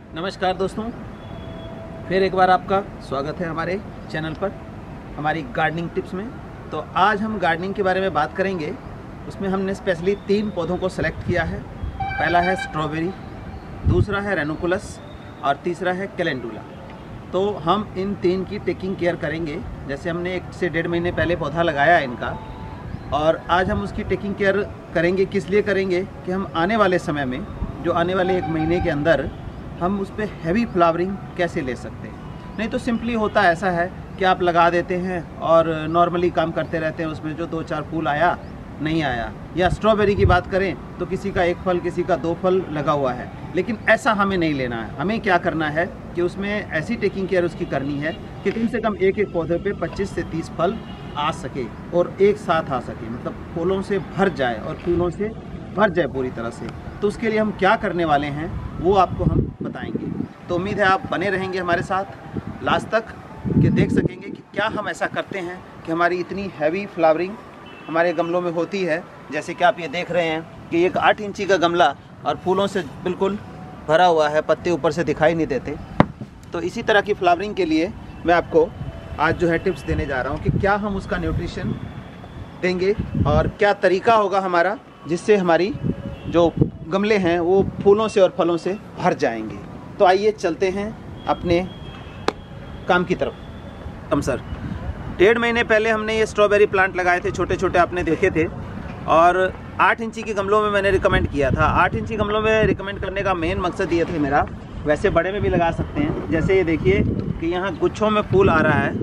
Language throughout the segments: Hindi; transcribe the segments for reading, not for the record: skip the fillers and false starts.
नमस्कार दोस्तों, फिर एक बार आपका स्वागत है हमारे चैनल पर हमारी गार्डनिंग टिप्स में। तो आज हम गार्डनिंग के बारे में बात करेंगे। उसमें हमने स्पेशली 3 पौधों को सेलेक्ट किया है। पहला है स्ट्रॉबेरी, दूसरा है रेनुकुलस और तीसरा है कैलेंडुला। तो हम इन 3 की टेकिंग केयर करेंगे। जैसे हमने 1 से 1.5 महीने पहले पौधा लगाया है इनका, और आज हम उसकी टेकिंग केयर करेंगे। किस लिए करेंगे कि हम आने वाले समय में, जो आने वाले 1 महीने के अंदर, हम उस पर हैवी फ्लावरिंग कैसे ले सकते हैं। नहीं तो सिंपली होता ऐसा है कि आप लगा देते हैं और नॉर्मली काम करते रहते हैं, उसमें जो 2-4 फूल आया नहीं आया। या स्ट्रॉबेरी की बात करें तो किसी का 1 फल, किसी का 2 फल लगा हुआ है। लेकिन ऐसा हमें नहीं लेना है। हमें क्या करना है कि उसमें ऐसी टेकिंग केयर उसकी करनी है कि कम से कम एक पौधे पे 25 से 30 फल आ सके और एक साथ आ सके, मतलब फूलों से भर जाए और फूलों से भर जाए पूरी तरह से। तो उसके लिए हम क्या करने वाले हैं वो आपको हम बताएंगे। तो उम्मीद है आप बने रहेंगे हमारे साथ लास्ट तक, कि देख सकेंगे कि क्या हम ऐसा करते हैं कि हमारी इतनी हैवी फ्लावरिंग हमारे गमलों में होती है। जैसे कि आप ये देख रहे हैं कि एक 8 इंची का गमला और फूलों से बिल्कुल भरा हुआ है, पत्ते ऊपर से दिखाई नहीं देते। तो इसी तरह की फ्लावरिंग के लिए मैं आपको आज जो है टिप्स देने जा रहा हूँ कि क्या हम उसका न्यूट्रिशन देंगे और क्या तरीका होगा हमारा, जिससे हमारी जो गमले हैं वो फूलों से और फलों से भर जाएंगे। तो आइए चलते हैं अपने काम की तरफ। हम सर 1.5 महीने पहले हमने ये स्ट्रॉबेरी प्लांट लगाए थे, छोटे छोटे आपने देखे थे, और 8 इंची के गमलों में मैंने रिकमेंड किया था। 8 इंची गमलों में रिकमेंड करने का मेन मकसद ये था मेरा, वैसे बड़े में भी लगा सकते हैं। जैसे ये देखिए कि यहाँ गुच्छों में फूल आ रहा है,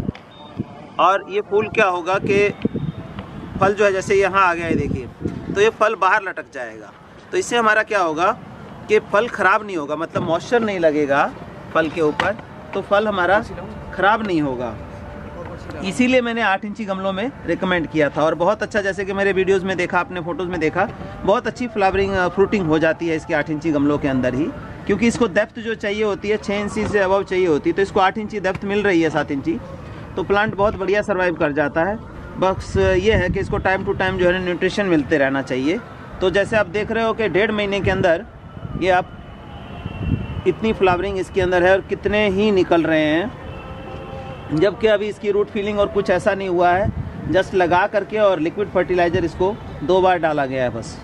और ये फूल क्या होगा कि फल जो है जैसे यहाँ आ गया है, देखिए, तो ये फल बाहर लटक जाएगा। तो इससे हमारा क्या होगा कि फल ख़राब नहीं होगा, मतलब मॉइस्चर नहीं लगेगा फल के ऊपर, तो फल हमारा ख़राब नहीं होगा। इसीलिए मैंने 8 इंची गमलों में रिकमेंड किया था। और बहुत अच्छा, जैसे कि मेरे वीडियोस में देखा, आपने फ़ोटोज़ में देखा, बहुत अच्छी फ्लावरिंग फ्रूटिंग हो जाती है इसके 8 इंची गमलों के अंदर ही, क्योंकि इसको डेप्थ जो चाहिए होती है 6 इंची से अबव चाहिए होती है। तो इसको 8 इंची डेप्थ मिल रही है, 7 इंची, तो प्लांट बहुत बढ़िया सर्वाइव कर जाता है। बस ये है कि इसको टाइम टू टाइम जो है न्यूट्रिशन मिलते रहना चाहिए। तो जैसे आप देख रहे हो कि 1.5 महीने के अंदर ये आप इतनी फ्लावरिंग इसके अंदर है और कितने ही निकल रहे हैं, जबकि अभी इसकी रूट फीलिंग और कुछ ऐसा नहीं हुआ है। जस्ट लगा करके और लिक्विड फर्टिलाइज़र इसको 2 बार डाला गया है बस।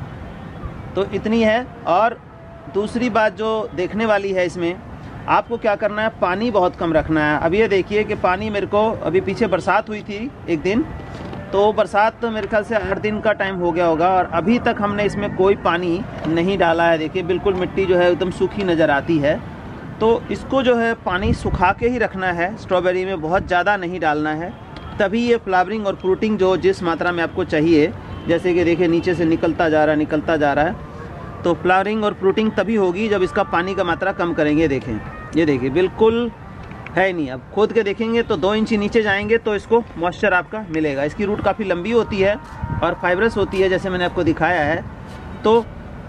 तो इतनी है। और दूसरी बात जो देखने वाली है इसमें, आपको क्या करना है, पानी बहुत कम रखना है। अब ये देखिए कि पानी मेरे को, अभी पीछे बरसात हुई थी एक दिन, तो बरसात तो मेरे ख्याल से 8 दिन का टाइम हो गया होगा, और अभी तक हमने इसमें कोई पानी नहीं डाला है। देखिए बिल्कुल मिट्टी जो है एकदम सूखी नज़र आती है। तो इसको जो है पानी सुखा के ही रखना है, स्ट्रॉबेरी में बहुत ज़्यादा नहीं डालना है, तभी ये फ्लावरिंग और फ्रूटिंग जो जिस मात्रा में आपको चाहिए, जैसे कि देखिए नीचे से निकलता जा रहा है, तो फ्लावरिंग और फ्रूटिंग तभी होगी जब इसका पानी का मात्रा कम करेंगे। देखें, ये देखिए बिल्कुल है नहीं। अब खोद के देखेंगे तो 2 इंची नीचे जाएंगे तो इसको मॉइस्चर आपका मिलेगा। इसकी रूट काफ़ी लंबी होती है और फाइब्रस होती है, जैसे मैंने आपको दिखाया है। तो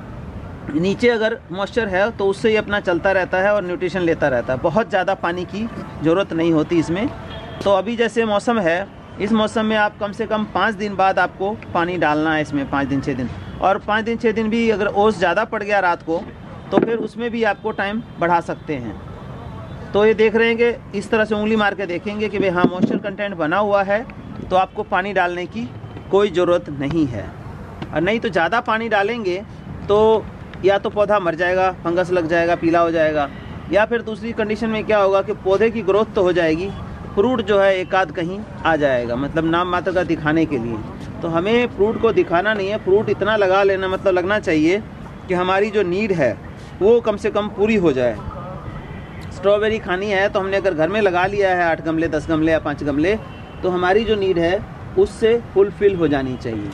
नीचे अगर मॉइस्चर है तो उससे ये अपना चलता रहता है और न्यूट्रिशन लेता रहता है। बहुत ज़्यादा पानी की ज़रूरत नहीं होती इसमें। तो अभी जैसे मौसम है, इस मौसम में आप कम से कम 5 दिन बाद आपको पानी डालना है इसमें, 5 दिन 6 दिन। और 5 दिन 6 दिन भी अगर ओस ज़्यादा पड़ गया रात को, तो फिर उसमें भी आपको टाइम बढ़ा सकते हैं। तो ये देख रहे हैं कि इस तरह से उंगली मार के देखेंगे कि भाई हाँ मॉइस्चर कंटेंट बना हुआ है, तो आपको पानी डालने की कोई ज़रूरत नहीं है। और नहीं तो ज़्यादा पानी डालेंगे तो या तो पौधा मर जाएगा, फंगस लग जाएगा, पीला हो जाएगा, या फिर दूसरी कंडीशन में क्या होगा कि पौधे की ग्रोथ तो हो जाएगी, फ्रूट जो है एक आध कहीं आ जाएगा, मतलब नाम मात्र का दिखाने के लिए। तो हमें फ्रूट को दिखाना नहीं है, फ्रूट इतना लगा लेना, मतलब लगना चाहिए कि हमारी जो नीड है वो कम से कम पूरी हो जाए। स्ट्रॉबेरी खानी है तो हमने अगर घर में लगा लिया है 8 गमले, 10 गमले या 5 गमले, तो हमारी जो नीड है उससे फुलफिल हो जानी चाहिए।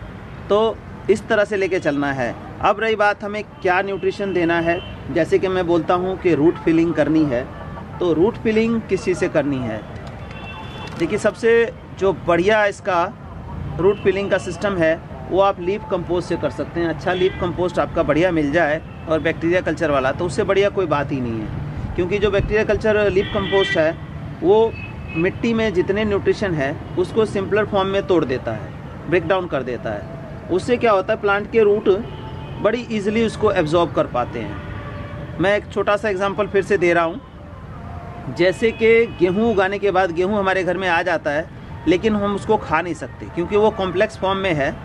तो इस तरह से लेके चलना है। अब रही बात हमें क्या न्यूट्रिशन देना है, जैसे कि मैं बोलता हूँ कि रूट फिलिंग करनी है, तो रूट फिलिंग किस चीज़ से करनी है। देखिए सबसे जो बढ़िया इसका रूट फिलिंग का सिस्टम है वो आप लीफ कंपोस्ट से कर सकते हैं। अच्छा लीफ कंपोस्ट आपका बढ़िया मिल जाए और बैक्टीरिया कल्चर वाला, तो उससे बढ़िया कोई बात ही नहीं है। क्योंकि जो बैक्टीरिया कल्चर लीफ कंपोस्ट है वो मिट्टी में जितने न्यूट्रिशन है उसको सिंपलर फॉर्म में तोड़ देता है, ब्रेक डाउन कर देता है। उससे क्या होता है, प्लांट के रूट बड़ी ईजिली उसको एब्जॉर्ब कर पाते हैं। मैं एक छोटा सा एग्जांपल फिर से दे रहा हूँ। जैसे कि गेहूँ उगाने के बाद गेहूँ हमारे घर में आ जाता है, लेकिन हम उसको खा नहीं सकते क्योंकि वो कॉम्प्लेक्स फॉर्म में है।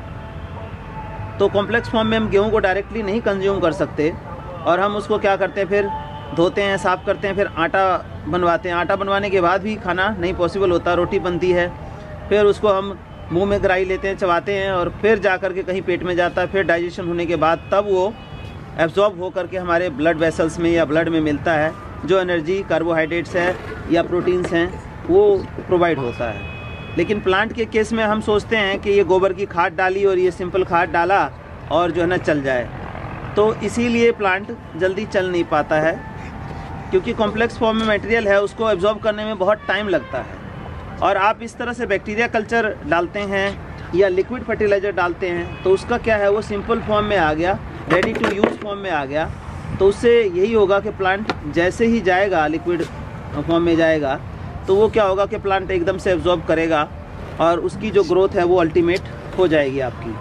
तो कॉम्प्लेक्स फॉर्म में हम गेहूँ को डायरेक्टली नहीं कंज्यूम कर सकते, और हम उसको क्या करते हैं, फिर धोते हैं, साफ़ करते हैं, फिर आटा बनवाते हैं। आटा बनवाने के बाद भी खाना नहीं पॉसिबल होता, रोटी बनती है, फिर उसको हम मुंह में गिराई लेते हैं, चबाते हैं, और फिर जा कर के कहीं पेट में जाता है। फिर डाइजेशन होने के बाद तब वो एब्जॉर्ब हो करके हमारे ब्लड वेसल्स में या ब्लड में मिलता है, जो एनर्जी कार्बोहाइड्रेट्स है या प्रोटीन्स हैं वो प्रोवाइड होता है। लेकिन प्लांट के केस में हम सोचते हैं कि ये गोबर की खाद डाली और ये सिंपल खाद डाला और जो है ना चल जाए, तो इसीलिए प्लांट जल्दी चल नहीं पाता है, क्योंकि कॉम्प्लेक्स फॉर्म में मटेरियल है, उसको एब्जॉर्ब करने में बहुत टाइम लगता है। और आप इस तरह से बैक्टीरिया कल्चर डालते हैं या लिक्विड फर्टिलाइज़र डालते हैं, तो उसका क्या है, वो सिंपल फॉर्म में आ गया, रेडी टू यूज़ फॉर्म में आ गया। तो उससे यही होगा कि प्लांट जैसे ही जाएगा लिक्विड फॉर्म में जाएगा, तो वो क्या होगा कि प्लांट एकदम से एब्जॉर्ब करेगा और उसकी जो ग्रोथ है वो अल्टीमेट हो जाएगी आपकी।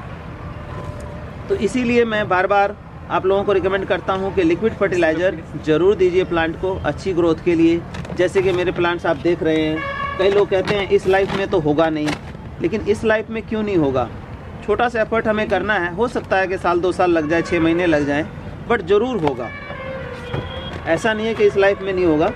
तो इसीलिए मैं बार बार आप लोगों को रिकमेंड करता हूं कि लिक्विड फर्टिलाइज़र ज़रूर दीजिए प्लांट को अच्छी ग्रोथ के लिए। जैसे कि मेरे प्लांट्स आप देख रहे हैं, कई लोग कहते हैं इस लाइफ में तो होगा नहीं, लेकिन इस लाइफ में क्यों नहीं होगा। छोटा सा एफर्ट हमें करना है, हो सकता है कि साल 2 साल लग जाए, 6 महीने लग जाएं, बट ज़रूर होगा। ऐसा नहीं है कि इस लाइफ में नहीं होगा।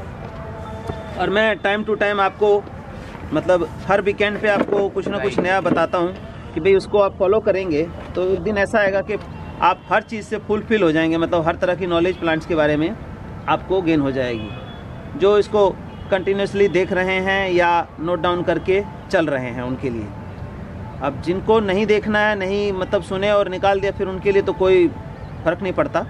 और मैं टाइम टू टाइम आपको मतलब हर वीकेंड पे आपको कुछ ना कुछ नया बताता हूँ कि भाई उसको आप फॉलो करेंगे तो एक दिन ऐसा आएगा कि आप हर चीज़ से फुलफिल हो जाएंगे। मतलब हर तरह की नॉलेज प्लांट्स के बारे में आपको गेन हो जाएगी। जो इसको कंटिन्यूसली देख रहे हैं या नोट डाउन करके चल रहे हैं उनके लिए। अब जिनको नहीं देखना है, नहीं मतलब सुने और निकाल दिया, फिर उनके लिए तो कोई फ़र्क नहीं पड़ता।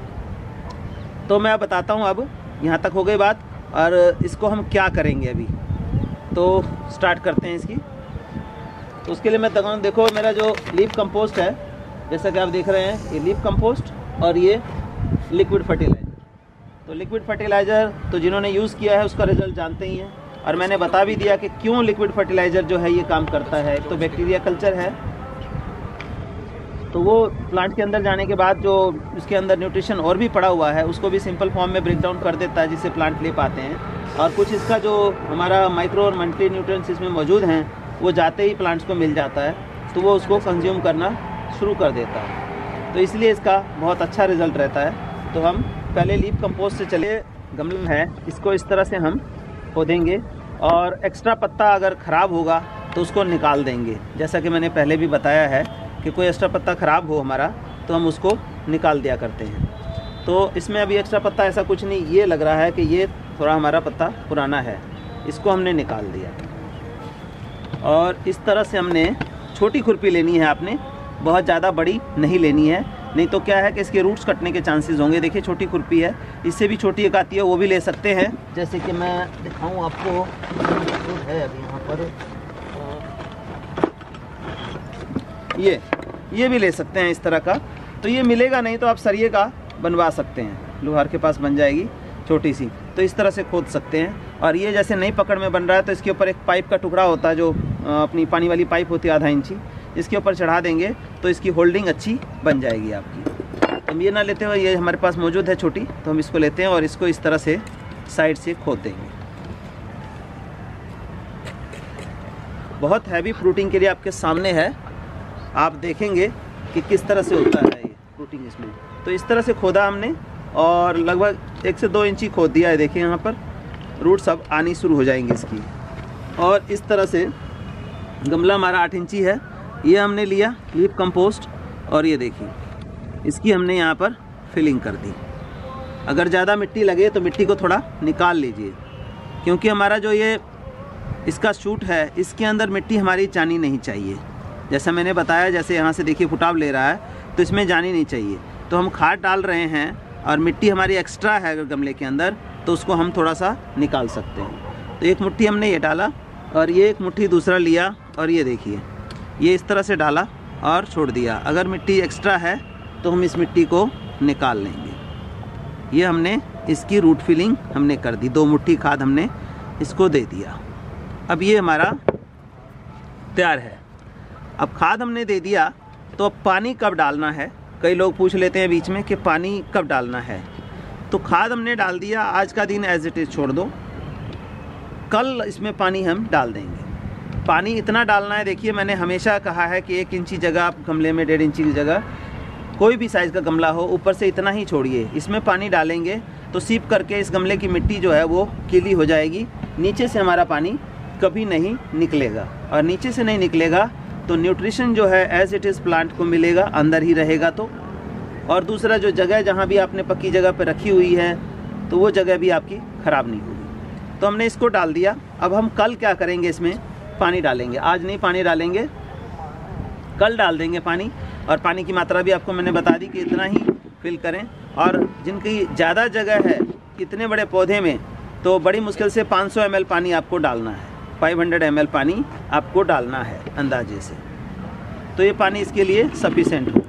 तो मैं अब बताता हूँ, अब यहाँ तक हो गई बात, और इसको हम क्या करेंगे अभी। तो स्टार्ट करते हैं इसकी। तो उसके लिए मैं तक देखो, मेरा जो लीफ कंपोस्ट है, जैसा कि आप देख रहे हैं, ये लीफ कंपोस्ट और ये लिक्विड फर्टिलाइज़र। तो लिक्विड फर्टिलाइज़र तो जिन्होंने यूज़ किया है उसका रिज़ल्ट जानते ही हैं, और मैंने बता भी दिया कि क्यों लिक्विड फर्टिलाइज़र जो है ये काम करता है। तो बैक्टीरिया कल्चर है, तो वो प्लांट के अंदर जाने के बाद जो उसके अंदर न्यूट्रिशन और भी पड़ा हुआ है उसको भी सिंपल फॉर्म में ब्रेक डाउन कर देता है, जिससे प्लांट ले पाते हैं। और कुछ इसका जो हमारा माइक्रो और मल्टी न्यूट्रिएंट्स इसमें मौजूद हैं, वो जाते ही प्लांट्स को मिल जाता है, तो वो उसको कंज्यूम करना शुरू कर देता है। तो इसलिए इसका बहुत अच्छा रिज़ल्ट रहता है। तो हम पहले लीफ कंपोस्ट से चले। गमला है, इसको इस तरह से हम खोदेंगे, और एक्स्ट्रा पत्ता अगर ख़राब होगा तो उसको निकाल देंगे। जैसा कि मैंने पहले भी बताया है कि कोई एक्स्ट्रा पत्ता ख़राब हो हमारा तो हम उसको निकाल दिया करते हैं। तो इसमें अभी एक्स्ट्रा पत्ता ऐसा कुछ नहीं, ये लग रहा है कि ये थोड़ा हमारा पत्ता पुराना है, इसको हमने निकाल दिया। और इस तरह से हमने छोटी खुरपी लेनी है आपने, बहुत ज़्यादा बड़ी नहीं लेनी है, नहीं तो क्या है कि इसके रूट्स कटने के चांसेस होंगे। देखिए छोटी खुरपी है, इससे भी छोटी एक आती है, वो भी ले सकते हैं। जैसे कि मैं दिखाऊं आपको, है अभी यहाँ पर, ये भी ले सकते हैं इस तरह का। तो ये मिलेगा नहीं तो आप सरिये का बनवा सकते हैं, लोहार के पास बन जाएगी छोटी सी, तो इस तरह से खोद सकते हैं। और ये जैसे नई पकड़ में बन रहा है तो इसके ऊपर एक पाइप का टुकड़ा होता है, जो अपनी पानी वाली पाइप होती है आधा इंची, इसके ऊपर चढ़ा देंगे तो इसकी होल्डिंग अच्छी बन जाएगी आपकी। हम ये ना लेते हुए, ये हमारे पास मौजूद है छोटी, तो हम इसको लेते हैं और इसको इस तरह से साइड से खोद देंगे। बहुत हैवी फ्रूटिंग के लिए आपके सामने है, आप देखेंगे कि किस तरह से होता है ये फ्रूटिंग इसमें। तो इस तरह से खोदा हमने और लगभग 1 से 2 इंची खोद दिया है। देखिए यहाँ पर रूट्स अब आनी शुरू हो जाएंगी इसकी। और इस तरह से गमला हमारा 8 इंची है, ये हमने लिया लीफ कंपोस्ट, और ये देखिए इसकी हमने यहाँ पर फिलिंग कर दी। अगर ज़्यादा मिट्टी लगे तो मिट्टी को थोड़ा निकाल लीजिए, क्योंकि हमारा जो ये इसका शूट है, इसके अंदर मिट्टी हमारी जानी नहीं चाहिए। जैसा मैंने बताया, जैसे यहाँ से देखिए फुटाव ले रहा है, तो इसमें जानी नहीं चाहिए। तो हम खाद डाल रहे हैं और मिट्टी हमारी एक्स्ट्रा है अगर गमले के अंदर, तो उसको हम थोड़ा सा निकाल सकते हैं। तो एक मुट्ठी हमने ये डाला और ये एक मुट्ठी दूसरा लिया, और ये देखिए ये इस तरह से डाला और छोड़ दिया। अगर मिट्टी एक्स्ट्रा है तो हम इस मिट्टी को निकाल लेंगे। ये हमने इसकी रूट फिलिंग हमने कर दी, 2 मुट्ठी खाद हमने इसको दे दिया। अब ये हमारा तैयार है। अब खाद हमने दे दिया, तो अब पानी कब डालना है, कई लोग पूछ लेते हैं बीच में कि पानी कब डालना है। तो खाद हमने डाल दिया, आज का दिन एज इट इज़ छोड़ दो, कल इसमें पानी हम डाल देंगे। पानी इतना डालना है, देखिए मैंने हमेशा कहा है कि 1 इंची जगह आप गमले में 1.5 इंची की जगह कोई भी साइज़ का गमला हो, ऊपर से इतना ही छोड़िए। इसमें पानी डालेंगे तो सीप करके इस गमले की मिट्टी जो है वो गीली हो जाएगी, नीचे से हमारा पानी कभी नहीं निकलेगा, और नीचे से नहीं निकलेगा तो न्यूट्रिशन जो है एज इट इज़ प्लांट को मिलेगा, अंदर ही रहेगा। तो और दूसरा जो जगह जहाँ भी आपने पक्की जगह पर रखी हुई है तो वो जगह भी आपकी ख़राब नहीं होगी। तो हमने इसको डाल दिया। अब हम कल क्या करेंगे, इसमें पानी डालेंगे। आज नहीं पानी डालेंगे, कल डाल देंगे पानी। और पानी की मात्रा भी आपको मैंने बता दी कि इतना ही फिल करें। और जिनकी ज़्यादा जगह है इतने बड़े पौधे में, तो बड़ी मुश्किल से 500 ml पानी आपको डालना है, 500 ml पानी आपको डालना है अंदाजे से। तो ये पानी इसके लिए सफिशेंट होगा।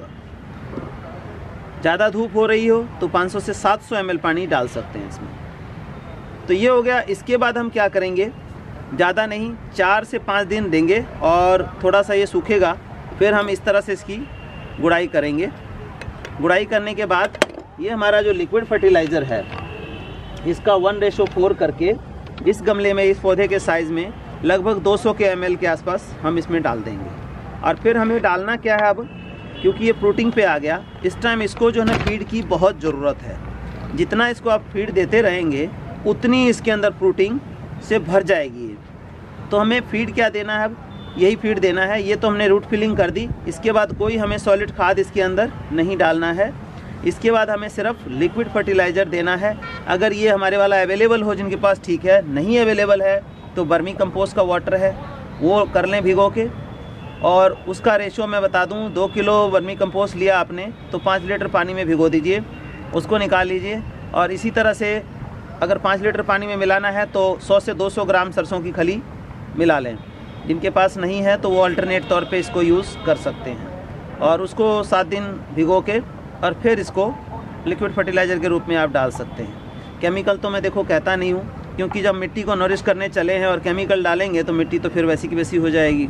ज़्यादा धूप हो रही हो तो 500 से 700 ml पानी डाल सकते हैं इसमें। तो ये हो गया। इसके बाद हम क्या करेंगे, ज़्यादा नहीं, 4 से 5 दिन देंगे और थोड़ा सा ये सूखेगा, फिर हम इस तरह से इसकी गुड़ाई करेंगे। गुड़ाई करने के बाद ये हमारा जो लिक्विड फर्टिलाइज़र है, इसका 1:4 करके इस गमले में, इस पौधे के साइज़ में लगभग 200 के ml के आसपास हम इसमें डाल देंगे। और फिर हमें डालना क्या है अब, क्योंकि ये फ्रूटिंग पे आ गया, इस टाइम इसको जो है ना फीड की बहुत ज़रूरत है। जितना इसको आप फीड देते रहेंगे उतनी इसके अंदर फ्रूटिंग से भर जाएगी ये। तो हमें फीड क्या देना है अब, यही फीड देना है। ये तो हमने रूट फिलिंग कर दी। इसके बाद कोई हमें सॉलिड खाद इसके अंदर नहीं डालना है। इसके बाद हमें सिर्फ लिक्विड फर्टिलाइज़र देना है। अगर ये हमारे वाला अवेलेबल हो जिनके पास, ठीक है, नहीं अवेलेबल है तो वर्मी कंपोस्ट का वाटर है वो कर लें भिगो के। और उसका रेशो मैं बता दूं, 2 किलो वर्मी कंपोस्ट लिया आपने तो 5 लीटर पानी में भिगो दीजिए, उसको निकाल लीजिए। और इसी तरह से अगर 5 लीटर पानी में मिलाना है तो 100 से 200 ग्राम सरसों की खली मिला लें। जिनके पास नहीं है तो वो अल्टरनेट तौर पे इसको यूज़ कर सकते हैं। और उसको 7 दिन भिगो के और फिर इसको लिक्विड फर्टिलाइज़र के रूप में आप डाल सकते हैं। केमिकल तो मैं देखो कहता नहीं हूँ, क्योंकि जब मिट्टी को नरिश करने चले हैं और केमिकल डालेंगे तो मिट्टी तो फिर वैसी की वैसी हो जाएगी।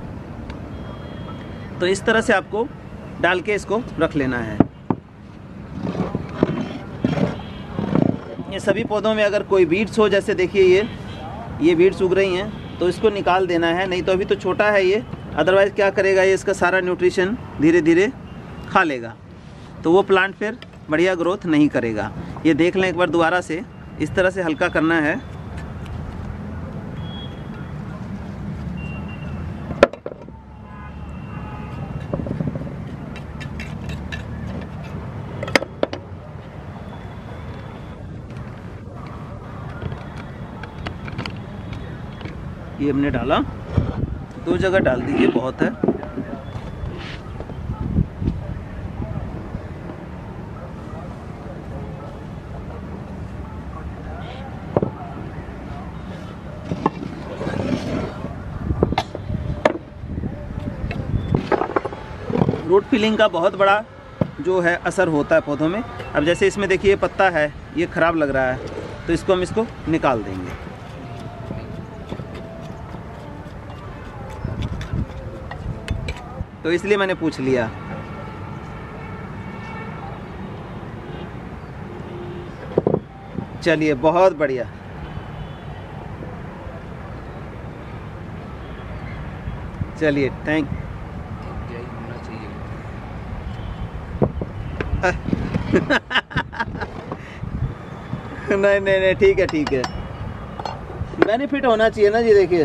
तो इस तरह से आपको डाल के इसको रख लेना है। ये सभी पौधों में अगर कोई वीड्स हो, जैसे देखिए ये वीड्स उग रही हैं, तो इसको निकाल देना है। नहीं तो अभी तो छोटा है ये, अदरवाइज़ क्या करेगा, ये इसका सारा न्यूट्रिशन धीरे धीरे खा लेगा, तो वो प्लांट फिर बढ़िया ग्रोथ नहीं करेगा। ये देख लें एक बार दोबारा से, इस तरह से हल्का करना है। ये हमने डाला, 2 जगह डाल दीजिए, बहुत है। रूट फिलिंग का बहुत बड़ा जो है असर होता है पौधों में। अब जैसे इसमें देखिए पत्ता है, ये ख़राब लग रहा है, तो इसको हम इसको निकाल देंगे। तो इसलिए मैंने पूछ लिया। चलिए, बहुत बढ़िया। चलिए, थैंक नहीं नहीं नहीं, ठीक है ठीक है, बेनिफिट होना चाहिए ना जी। देखिए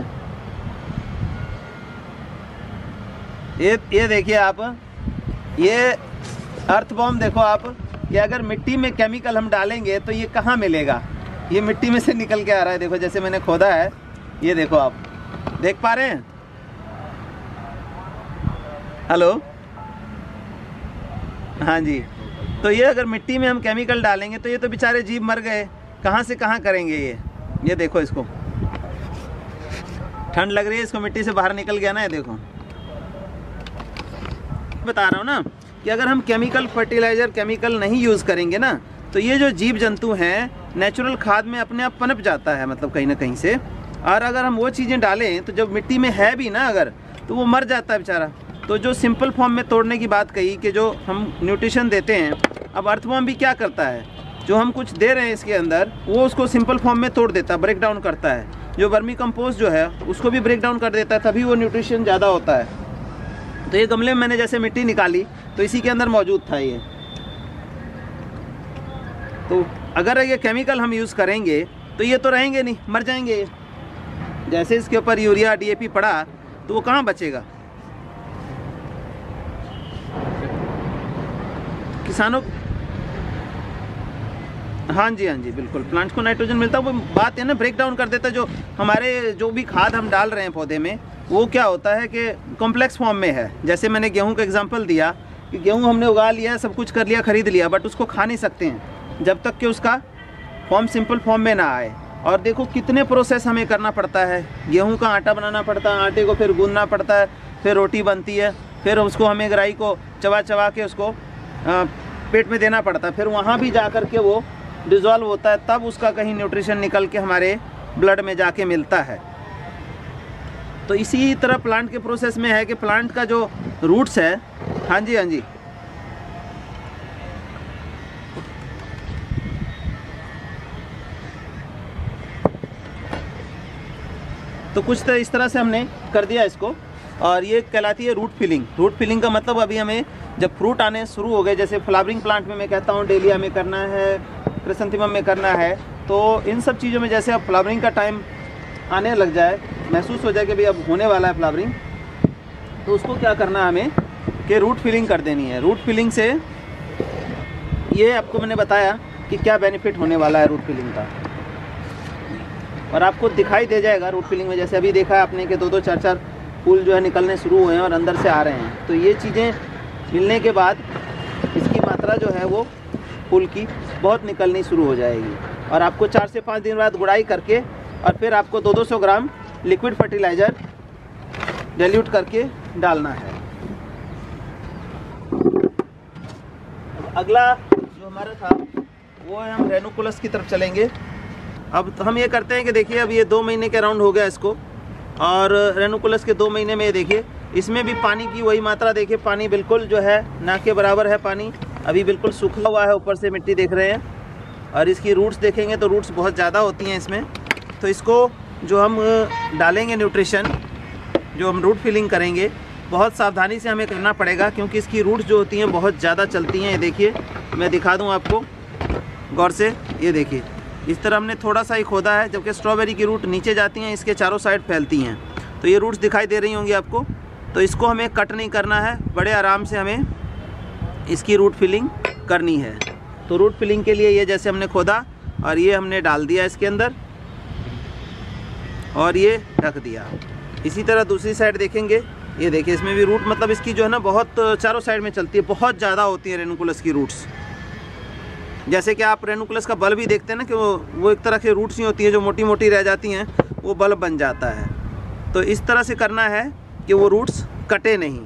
ये देखिए आप, ये अर्थ बॉम्ब देखो आप, कि अगर मिट्टी में केमिकल हम डालेंगे तो ये कहाँ मिलेगा, ये मिट्टी में से निकल के आ रहा है। देखो जैसे मैंने खोदा है, ये देखो आप देख पा रहे हैं। हेलो, हाँ जी। तो ये अगर मिट्टी में हम केमिकल डालेंगे तो ये तो बेचारे जीव मर गए, कहाँ से कहाँ करेंगे ये देखो, इसको ठंड लग रही है, इसको मिट्टी से बाहर निकल गया ना, ये देखो। बता रहा हूँ ना कि अगर हम केमिकल फर्टिलाइज़र, केमिकल नहीं यूज़ करेंगे ना, तो ये जो जीव जंतु हैं नेचुरल खाद में अपने आप पनप जाता है, मतलब कहीं ना कहीं से। और अगर हम वो चीज़ें डालें तो जब मिट्टी में है भी ना अगर, तो वो मर जाता है बेचारा। तो जो सिंपल फॉर्म में तोड़ने की बात कही कि जो हम न्यूट्रिशन देते हैं, अब अर्थवॉर्म भी क्या करता है, जो हम कुछ दे रहे हैं इसके अंदर वो उसको सिंपल फॉर्म में तोड़ देता है, ब्रेक डाउन करता है। जो वर्मी कंपोस्ट जो है उसको भी ब्रेक डाउन कर देता है, तभी वो न्यूट्रिशन ज़्यादा होता है। तो ये गमले में मैंने जैसे मिट्टी निकाली तो इसी के अंदर मौजूद था ये। तो अगर ये केमिकल हम यूज़ करेंगे तो ये तो रहेंगे नहीं, मर जाएंगे ये। जैसे इसके ऊपर यूरिया DAP पड़ा तो वो कहाँ बचेगा। किसानों, हाँ जी बिल्कुल, प्लांट्स को नाइट्रोजन मिलता है। वो बात है ना, ब्रेक डाउन कर देता है। जो हमारे जो भी खाद हम डाल रहे हैं पौधे में वो क्या होता है कि कॉम्प्लेक्स फॉर्म में है। जैसे मैंने गेहूं का एग्जांपल दिया कि गेहूं हमने उगा लिया, सब कुछ कर लिया, ख़रीद लिया, बट उसको खा नहीं सकते हैं जब तक कि उसका फॉर्म सिंपल फॉर्म में ना आए। और देखो कितने प्रोसेस हमें करना पड़ता है। गेहूं का आटा बनाना पड़ता है, आटे को फिर गूंदना पड़ता है, फिर रोटी बनती है, फिर उसको हमें गराई को चबा चबा के उसको पेट में देना पड़ता है, फिर वहाँ भी जा कर के वो डिज़ोल्व होता है, तब उसका कहीं न्यूट्रिशन निकल के हमारे ब्लड में जाके मिलता है। तो इसी तरह प्लांट के प्रोसेस में है कि प्लांट का जो रूट्स है, हाँ जी तो कुछ तो इस तरह से हमने कर दिया इसको। और ये कहलाती है रूट फिलिंग। रूट फिलिंग का मतलब अभी हमें जब फ्रूट आने शुरू हो गए, जैसे फ्लावरिंग प्लांट में मैं कहता हूँ डेलिया में करना है, क्रिसैंथेमम में करना है, तो इन सब चीज़ों में जैसे अब फ्लावरिंग का टाइम आने लग जाए, महसूस हो जाए कि भाई अब होने वाला है फ्लावरिंग, तो उसको क्या करना है हमें कि रूट फिलिंग कर देनी है। रूट फिलिंग से ये आपको मैंने बताया कि क्या बेनिफिट होने वाला है रूट फिलिंग का, और आपको दिखाई दे जाएगा रूट फिलिंग में। जैसे अभी देखा है आपने कि 2-2 4-4 फूल जो है निकलने शुरू हुए हैं और अंदर से आ रहे हैं। तो ये चीज़ें मिलने के बाद इसकी मात्रा जो है वो फूल की बहुत निकलनी शुरू हो जाएगी। और आपको 4 से 5 दिन बाद गुड़ाई करके और फिर आपको 200-200 ग्राम लिक्विड फर्टिलाइज़र डाइल्यूट करके डालना है। अगला जो हमारा था वो है, हम रेनुकुलस की तरफ चलेंगे। अब हम ये करते हैं कि देखिए अब ये 2 महीने के राउंड हो गया इसको, और रेनुकुलस के 2 महीने में देखिए इसमें भी पानी की वही मात्रा, देखिए पानी बिल्कुल जो है ना के बराबर है। पानी अभी बिल्कुल सूखा हुआ है, ऊपर से मिट्टी देख रहे हैं। और इसकी रूट्स देखेंगे तो रूट्स बहुत ज़्यादा होती हैं इसमें। तो इसको जो हम डालेंगे न्यूट्रिशन, जो हम रूट फिलिंग करेंगे, बहुत सावधानी से हमें करना पड़ेगा, क्योंकि इसकी रूट्स जो होती हैं बहुत ज़्यादा चलती हैं। ये देखिए, मैं दिखा दूँ आपको गौर से, ये देखिए इस तरह हमने थोड़ा सा ही खोदा है, जबकि स्ट्रॉबेरी की रूट नीचे जाती हैं, इसके चारों साइड फैलती हैं। तो ये रूट्स दिखाई दे रही होंगी आपको। तो इसको हमें कट नहीं करना है, बड़े आराम से हमें इसकी रूट फिलिंग करनी है। तो रूट फिलिंग के लिए ये जैसे हमने खोदा और ये हमने डाल दिया इसके अंदर और ये ढक दिया। इसी तरह दूसरी साइड देखेंगे, ये देखिए इसमें भी रूट, मतलब इसकी जो है ना बहुत चारों साइड में चलती है, बहुत ज़्यादा होती है रेनुकुलस की रूट्स। जैसे कि आप रेनुकुलस का बल भी देखते हैं ना कि वो एक तरह की रूट्स ही होती हैं जो मोटी मोटी रह जाती हैं, वो बल बन जाता है। तो इस तरह से करना है कि वो रूट्स कटे नहीं।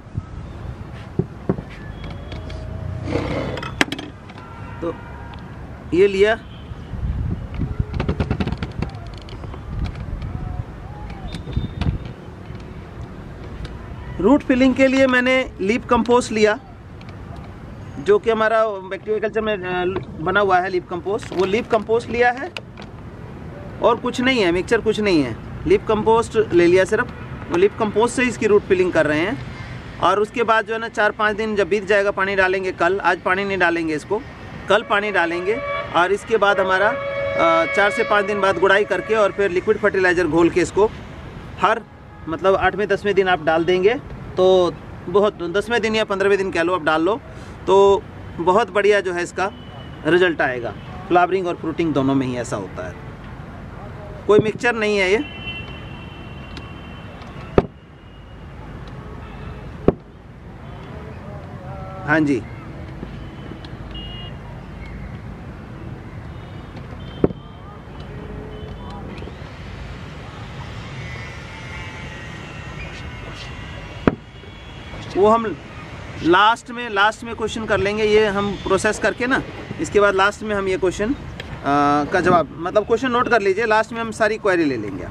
तो ये लिया, रूट फिलिंग के लिए मैंने लीफ कंपोस्ट लिया, जो कि हमारा बैक्टीरिया में बना हुआ है लीफ कंपोस्ट। वो लीफ कंपोस्ट लिया है और कुछ नहीं है, मिक्सचर कुछ नहीं है, लीफ कंपोस्ट ले लिया सिर्फ। वो लीफ कंपोस्ट से इसकी रूट फिलिंग कर रहे हैं। और उसके बाद जो है ना 4-5 दिन जब बीत जाएगा, पानी डालेंगे कल, आज पानी नहीं डालेंगे इसको, कल पानी डालेंगे। और इसके बाद हमारा 4 से 5 दिन बाद गुड़ाई करके और फिर लिक्विड फर्टिलाइज़र घोल के इसको हर मतलब 8वें 10वें दिन आप डाल देंगे। तो बहुत 10वें दिन या 15वें दिन कह लो आप डाल लो, तो बहुत बढ़िया जो है इसका रिजल्ट आएगा। फ्लावरिंग और फ्रूटिंग दोनों में ही ऐसा होता है, कोई मिक्सचर नहीं है ये। हाँ जी, वो हम लास्ट में क्वेश्चन कर लेंगे, ये हम प्रोसेस करके ना, इसके बाद लास्ट में हम ये क्वेश्चन का जवाब, मतलब क्वेश्चन नोट कर लीजिए, लास्ट में हम सारी क्वेरी ले लेंगे।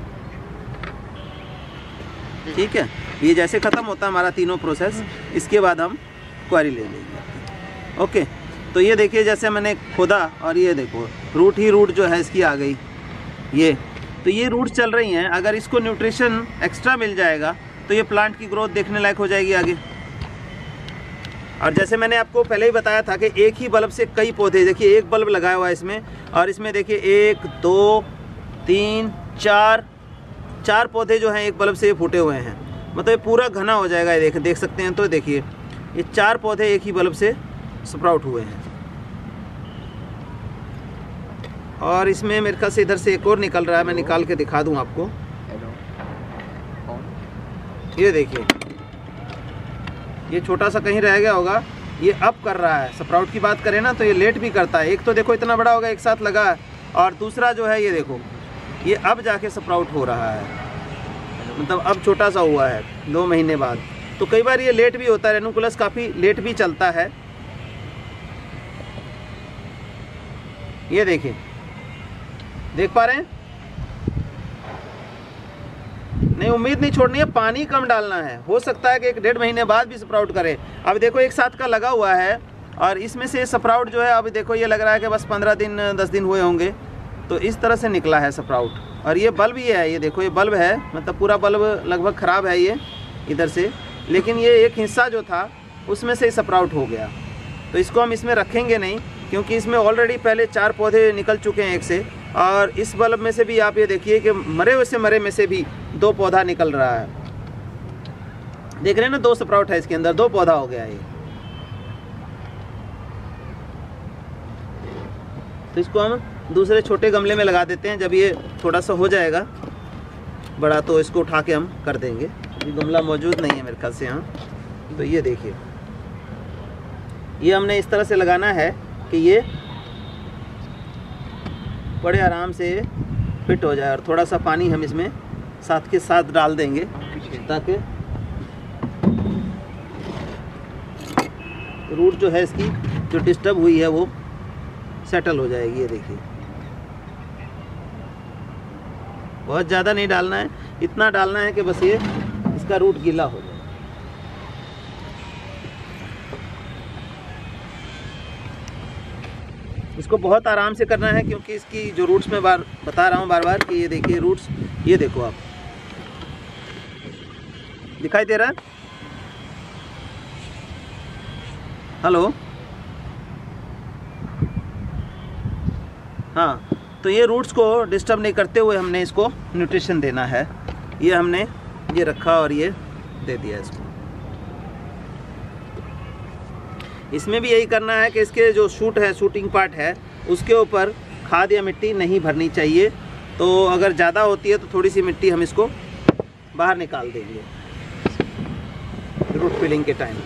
ठीक है, ये जैसे ख़त्म होता है हमारा तीनों प्रोसेस, इसके बाद हम क्वेरी ले लेंगे। ओके, तो ये देखिए जैसे मैंने खोदा और ये देखो रूट ही रूट जो है इसकी आ गई ये। तो ये रूट्स चल रही हैं, अगर इसको न्यूट्रिशन एक्स्ट्रा मिल जाएगा तो ये प्लांट की ग्रोथ देखने लायक हो जाएगी आगे। और जैसे मैंने आपको पहले ही बताया था कि एक ही बल्ब से कई पौधे, देखिए एक बल्ब लगाया हुआ है इसमें, और इसमें देखिए 1 2 3 4 पौधे जो हैं एक बल्ब से फूटे हुए हैं। मतलब ये पूरा घना हो जाएगा, ये देख सकते हैं। तो देखिए ये 4 पौधे एक ही बल्ब से स्प्राउट हुए हैं। और इसमें मेरे ख्याल से इधर से एक और निकल रहा है, मैं निकाल के दिखा दूं आपको। ये देखिए ये छोटा सा कहीं रह गया होगा, ये अब कर रहा है। स्प्राउट की बात करें ना तो ये लेट भी करता है। एक तो देखो इतना बड़ा होगा एक साथ लगा, और दूसरा जो है ये देखो ये अब जाके स्प्राउट हो रहा है, मतलब अब छोटा सा हुआ है 2 महीने बाद। तो कई बार ये लेट भी होता है, रेनुकुलस काफ़ी लेट भी चलता है। ये देखिए, देख पा रहे हैं? नहीं, उम्मीद नहीं छोड़नी है, पानी कम डालना है। हो सकता है कि 1 डेढ़ महीने बाद भी स्प्राउट करे। अब देखो एक साथ का लगा हुआ है और इसमें से स्प्राउट जो है अब देखो ये लग रहा है कि बस 15 दिन 10 दिन हुए होंगे, तो इस तरह से निकला है स्प्राउट। और ये बल्ब ये है, ये देखो ये बल्ब है, मतलब पूरा बल्ब लगभग ख़राब है ये इधर से, लेकिन ये एक हिस्सा जो था उसमें से स्प्राउट हो गया। तो इसको हम इसमें रखेंगे नहीं, क्योंकि इसमें ऑलरेडी पहले 4 पौधे निकल चुके हैं एक से, और इस बल्ब में से भी आप ये देखिए कि मरे में से भी 2 पौधा निकल रहा है। देख रहे हैं ना, 2 स्प्राउट है इसके अंदर, 2 पौधा हो गया ये। तो इसको हम दूसरे छोटे गमले में लगा देते हैं। जब ये थोड़ा सा हो जाएगा बड़ा तो इसको उठा के हम कर देंगे। ये गमला मौजूद नहीं है मेरे ख्याल से यहाँ। तो ये देखिए ये हमने इस तरह से लगाना है कि ये बड़े आराम से फिट हो जाए। और थोड़ा सा पानी हम इसमें साथ के साथ डाल देंगे ताकि रूट जो है इसकी जो डिस्टर्ब हुई है वो सेटल हो जाएगी। ये देखिए बहुत ज़्यादा नहीं डालना है, इतना डालना है कि बस ये इसका रूट गीला हो जाए। इसको बहुत आराम से करना है, क्योंकि इसकी जो रूट्स मैं बता रहा हूँ बार बार कि ये देखिए रूट्स, ये देखो आप, दिखाई दे रहा है? हेलो, हाँ, तो ये रूट्स को डिस्टर्ब नहीं करते हुए हमने इसको न्यूट्रिशन देना है। ये हमने ये रखा और ये दे दिया इसको। इसमें भी यही करना है कि इसके जो शूट है, शूटिंग पार्ट है, उसके ऊपर खाद या मिट्टी नहीं भरनी चाहिए। तो अगर ज़्यादा होती है तो थोड़ी सी मिट्टी हम इसको बाहर निकाल देंगे रूट फिलिंग के टाइम।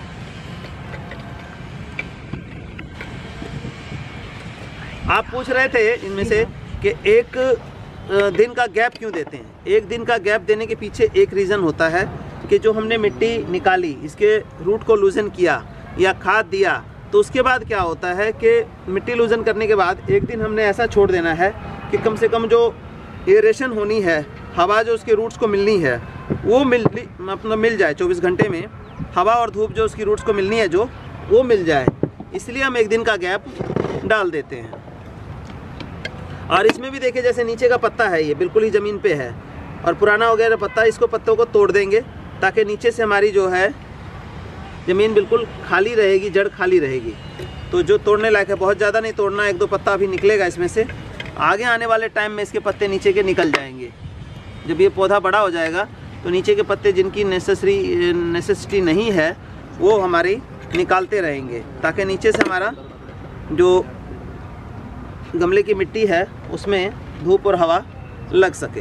आप पूछ रहे थे इनमें से कि एक दिन का गैप क्यों देते हैं। एक दिन का गैप देने के पीछे एक रीज़न होता है कि जो हमने मिट्टी निकाली, इसके रूट को लूजन किया या खाद दिया, तो उसके बाद क्या होता है कि मिट्टी लूजन करने के बाद एक दिन हमने ऐसा छोड़ देना है कि कम से कम जो एयरेशन होनी है, हवा जो उसके रूट्स को मिलनी है वो मिल जाए। 24 घंटे में हवा और धूप जो उसकी रूट्स को मिलनी है जो वो मिल जाए, इसलिए हम एक दिन का गैप डाल देते हैं। और इसमें भी देखिए जैसे नीचे का पत्ता है, ये बिल्कुल ही ज़मीन पे है और पुराना हो गया पत्ता, इसको पत्तों को तोड़ देंगे ताकि नीचे से हमारी जो है ज़मीन बिल्कुल खाली रहेगी, जड़ खाली रहेगी। तो जो तोड़ने लायक है, बहुत ज़्यादा नहीं तोड़ना, 1-2 पत्ता अभी निकलेगा इसमें से। आगे आने वाले टाइम में इसके पत्ते नीचे के निकल जाएंगे। जब ये पौधा बड़ा हो जाएगा तो नीचे के पत्ते जिनकी नेसेसिटी नहीं है वो हमारी निकालते रहेंगे, ताकि नीचे से हमारा जो गमले की मिट्टी है उसमें धूप और हवा लग सके।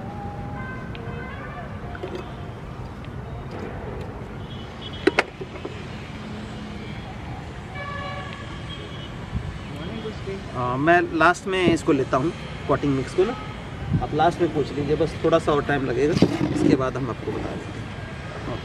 मैं लास्ट में इसको लेता हूँ, पॉटिंग मिक्स को ना, आप लास्ट में पूछ लीजिए, बस थोड़ा सा और टाइम लगेगा, इसके बाद हम आपको बता देते हैं।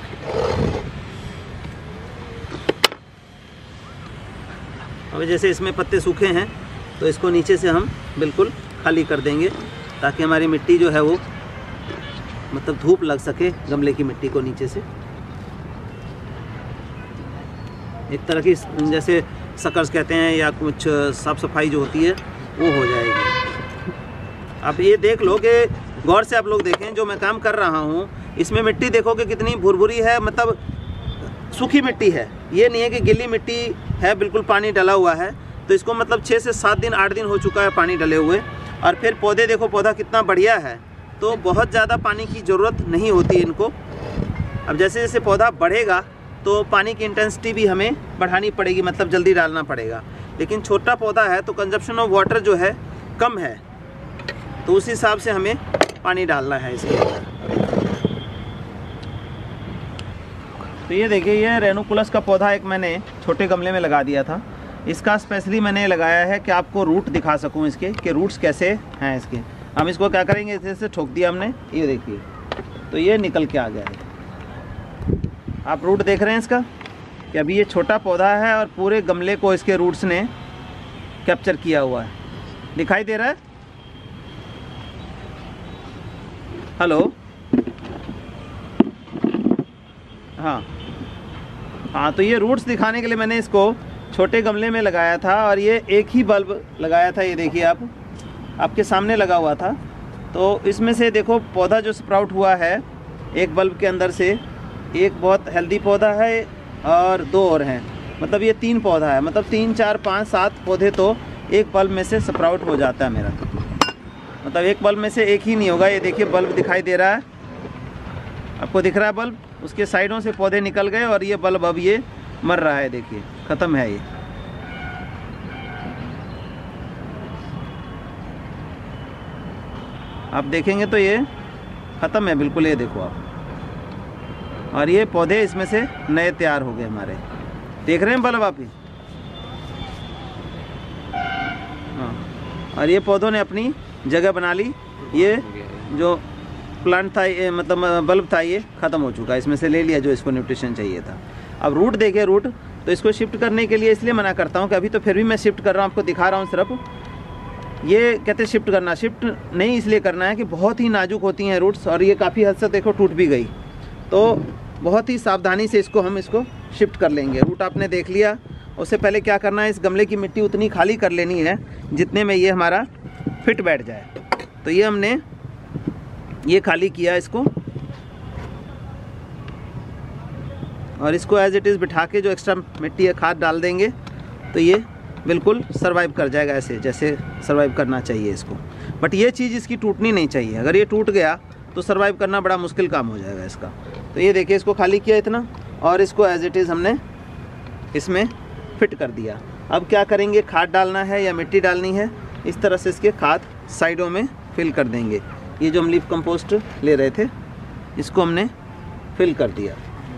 अब जैसे इसमें पत्ते सूखे हैं तो इसको नीचे से हम बिल्कुल खाली कर देंगे ताकि हमारी मिट्टी जो है वो मतलब धूप लग सके गमले की मिट्टी को नीचे से। एक तरह की जैसे सकर्स कहते हैं या कुछ साफ़ सफाई जो होती है वो हो जाएगी। आप ये देख लो कि गौर से आप लोग देखें, जो मैं काम कर रहा हूँ इसमें मिट्टी देखो कि कितनी भुरभुरी है, मतलब सूखी मिट्टी है, ये नहीं है कि गीली मिट्टी है, बिल्कुल पानी डला हुआ है। तो इसको मतलब 6 से 7 दिन 8 दिन हो चुका है पानी डले हुए। और फिर पौधे देखो, पौधा कितना बढ़िया है, तो बहुत ज़्यादा पानी की ज़रूरत नहीं होती है इनको। अब जैसे जैसे पौधा बढ़ेगा तो पानी की इंटेंसिटी भी हमें बढ़ानी पड़ेगी, मतलब जल्दी डालना पड़ेगा। लेकिन छोटा पौधा है तो कंजप्शन ऑफ वाटर जो है कम है, तो उस हिसाब से हमें पानी डालना है इसके अंदर। तो ये देखिए, ये रेनुकुलस का पौधा एक मैंने छोटे गमले में लगा दिया था। इसका स्पेशली मैंने लगाया है कि आपको रूट दिखा सकूं इसके, कि रूट्स कैसे हैं इसके। हम इसको क्या करेंगे, इसे से ठोक दिया हमने, ये देखिए तो ये निकल के आ गया है। आप रूट देख रहे हैं इसका, कि अभी ये छोटा पौधा है और पूरे गमले को इसके रूट्स ने कैप्चर किया हुआ है। दिखाई दे रहा है? हेलो, हाँ, तो ये रूट्स दिखाने के लिए मैंने इसको छोटे गमले में लगाया था और ये एक ही बल्ब लगाया था। ये देखिए आप, आपके सामने लगा हुआ था। तो इसमें से देखो पौधा जो स्प्राउट हुआ है एक बल्ब के अंदर से, एक बहुत हेल्दी पौधा है और 2 और हैं, मतलब ये 3 पौधा है, मतलब 3, 4, 5, 7 पौधे तो एक बल्ब में से स्प्राउट हो जाता है मेरा। मतलब एक बल्ब में से एक ही नहीं होगा। ये देखिए बल्ब दिखाई दे रहा है आपको, दिख रहा है बल्ब, उसके साइडों से पौधे निकल गए और ये बल्ब अब ये मर रहा है, देखिए ख़त्म है ये। आप देखेंगे तो ये ख़त्म है बिल्कुल, ये देखो आप। और ये पौधे इसमें से नए तैयार हो गए हमारे, देख रहे हैं बल्ब आप ही। हाँ, और ये पौधों ने अपनी जगह बना ली। ये जो प्लांट था, ये मतलब बल्ब था, ये ख़त्म हो चुका है, इसमें से ले लिया जो इसको न्यूट्रिशन चाहिए था। अब रूट देखिए, रूट तो इसको शिफ्ट करने के लिए इसलिए मना करता हूँ कि अभी तो फिर भी मैं शिफ्ट कर रहा हूँ, आपको दिखा रहा हूँ सिर्फ। ये कहते हैं शिफ्ट करना, शिफ्ट नहीं इसलिए करना है कि बहुत ही नाजुक होती हैं रूट्स, और ये काफ़ी हद से देखो टूट भी गई। तो बहुत ही सावधानी से इसको शिफ्ट कर लेंगे। रूट आपने देख लिया, उससे पहले क्या करना है, इस गमले की मिट्टी उतनी खाली कर लेनी है जितने में ये हमारा फिट बैठ जाए। तो ये हमने ये खाली किया इसको, और इसको एज इट इज़ बिठा के जो एक्स्ट्रा मिट्टी है खाद डाल देंगे तो ये बिल्कुल सर्वाइव कर जाएगा, ऐसे जैसे सर्वाइव करना चाहिए इसको। बट ये चीज़ इसकी टूटनी नहीं चाहिए, अगर ये टूट गया तो सर्वाइव करना बड़ा मुश्किल काम हो जाएगा इसका। तो ये देखिए, इसको खाली किया इतना और इसको एज इट इज़ हमने इसमें फिट कर दिया। अब क्या करेंगे, खाद डालना है या मिट्टी डालनी है, इस तरह से इसके खाद साइडों में फिल कर देंगे। ये जो हम लीफ कंपोस्ट ले रहे थे इसको हमने फिल कर दिया।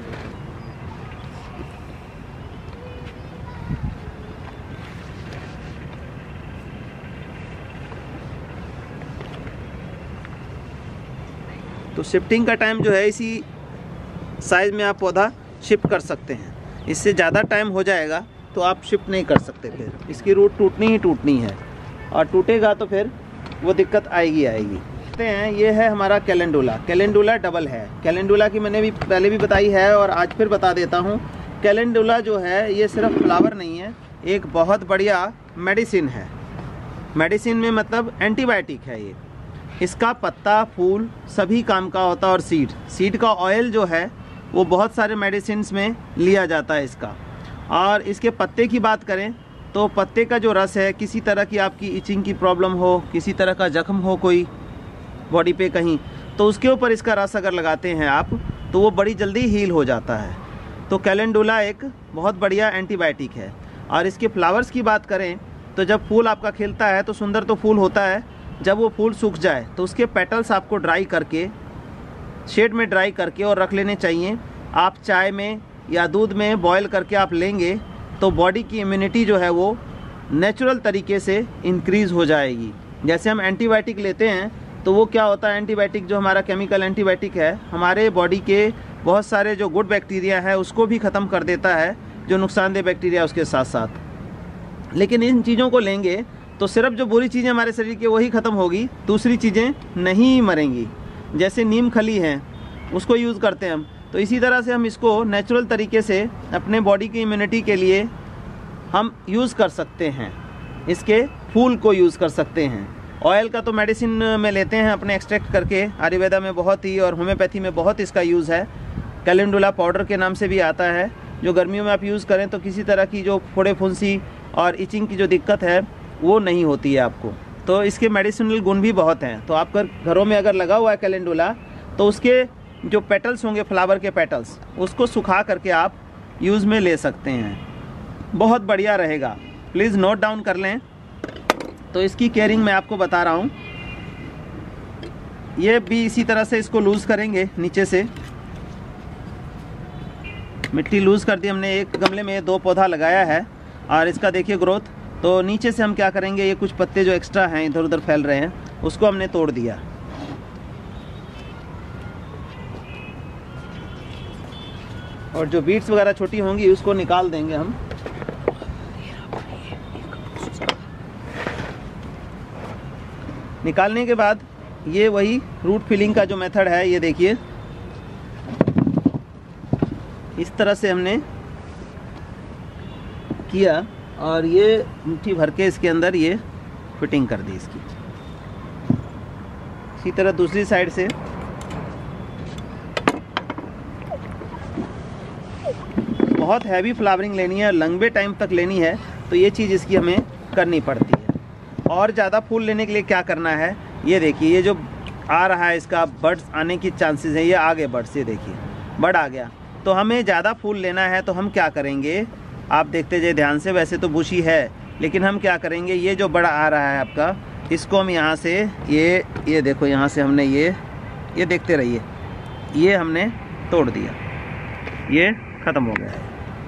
तो शिफ्टिंग का टाइम जो है इसी साइज़ में आप पौधा शिफ्ट कर सकते हैं। इससे ज़्यादा टाइम हो जाएगा तो आप शिफ्ट नहीं कर सकते, फिर इसकी रूट टूटनी ही टूटनी है, और टूटेगा तो फिर वो दिक्कत आएगी। कहते हैं ये है हमारा कैलेंडुला। कैलेंडुला डबल है। कैलेंडुला की मैंने भी पहले भी बताई है और आज फिर बता देता हूँ। कैलेंडुला जो है ये सिर्फ फ्लावर नहीं है, एक बहुत बढ़िया मेडिसिन है। मेडिसिन में मतलब एंटीबायोटिक है ये। इसका पत्ता, फूल सभी काम का होता है, और सीड का ऑयल जो है वो बहुत सारे मेडिसिन में लिया जाता है इसका। और इसके पत्ते की बात करें तो पत्ते का जो रस है, किसी तरह की आपकी इचिंग की प्रॉब्लम हो, किसी तरह का जख्म हो कोई बॉडी पे कहीं, तो उसके ऊपर इसका रस अगर लगाते हैं आप तो वो बड़ी जल्दी हील हो जाता है। तो कैलेंडुला एक बहुत बढ़िया एंटीबायोटिक है। और इसके फ्लावर्स की बात करें तो जब फूल आपका खिलता है तो सुंदर तो फूल होता है, जब वो फूल सूख जाए तो उसके पेटल्स आपको ड्राई करके, शेड में ड्राई करके और रख लेने चाहिए। आप चाय में या दूध में बॉयल करके आप लेंगे तो बॉडी की इम्यूनिटी जो है वो नेचुरल तरीके से इंक्रीज़ हो जाएगी। जैसे हम एंटीबायोटिक लेते हैं तो वो क्या होता है, एंटीबायोटिक जो हमारा केमिकल एंटीबायोटिक है हमारे बॉडी के बहुत सारे जो गुड बैक्टीरिया है उसको भी ख़त्म कर देता है, जो नुकसानदेह बैक्टीरिया उसके साथ साथ। लेकिन इन चीज़ों को लेंगे तो सिर्फ जो बुरी चीज़ें हमारे शरीर की वही ख़त्म होगी, दूसरी चीज़ें नहीं मरेंगी। जैसे नीम खली है उसको यूज़ करते हैं हम, तो इसी तरह से हम इसको नेचुरल तरीके से अपने बॉडी की इम्यूनिटी के लिए हम यूज़ कर सकते हैं, इसके फूल को यूज़ कर सकते हैं। ऑयल का तो मेडिसिन में लेते हैं अपने एक्सट्रैक्ट करके, आयुर्वेदा में बहुत ही और होम्योपैथी में बहुत इसका यूज़ है। कैलेंडुला पाउडर के नाम से भी आता है, जो गर्मियों में आप यूज़ करें तो किसी तरह की जो फोड़े फुंसी और इचिंग की जो दिक्कत है वो नहीं होती है आपको। तो इसके मेडिसिनल गुण भी बहुत हैं। तो आप घरों में अगर लगा हुआ है कैलेंडुला, तो उसके जो पेटल्स होंगे, फ्लावर के पेटल्स, उसको सुखा करके आप यूज़ में ले सकते हैं, बहुत बढ़िया रहेगा। प्लीज़ नोट डाउन कर लें। तो इसकी केयरिंग मैं आपको बता रहा हूँ। ये भी इसी तरह से इसको लूज़ करेंगे, नीचे से मिट्टी लूज़ कर दी हमने। एक गमले में 2 पौधा लगाया है और इसका देखिए ग्रोथ। तो नीचे से हम क्या करेंगे, ये कुछ पत्ते जो एक्स्ट्रा हैं इधर उधर फैल रहे हैं, उसको हमने तोड़ दिया। और जो बीट्स वगैरह छोटी होंगी उसको निकाल देंगे हम। निकालने के बाद ये वही रूट फिलिंग का जो मेथड है, ये देखिए इस तरह से हमने किया और ये मुट्ठी भर के इसके अंदर ये फिटिंग कर दी इसकी। इसी तरह दूसरी साइड से बहुत हैवी फ्लावरिंग लेनी है, लंबे टाइम तक लेनी है, तो ये चीज़ इसकी हमें करनी पड़ती है। और ज़्यादा फूल लेने के लिए क्या करना है, ये देखिए ये जो आ रहा है इसका बड्स आने की चांसेस है, ये आ गए बड्स, ये देखिए बड आ गया। तो हमें ज़्यादा फूल लेना है तो हम क्या करेंगे, आप देखते जाइए ध्यान से। वैसे तो बुशी है, लेकिन हम क्या करेंगे, ये जो बड़ा आ रहा है आपका, इसको हम यहाँ से ये देखो, यहाँ से हमने ये देखते रहिए, ये हमने तोड़ दिया, ये ख़त्म हो गया है।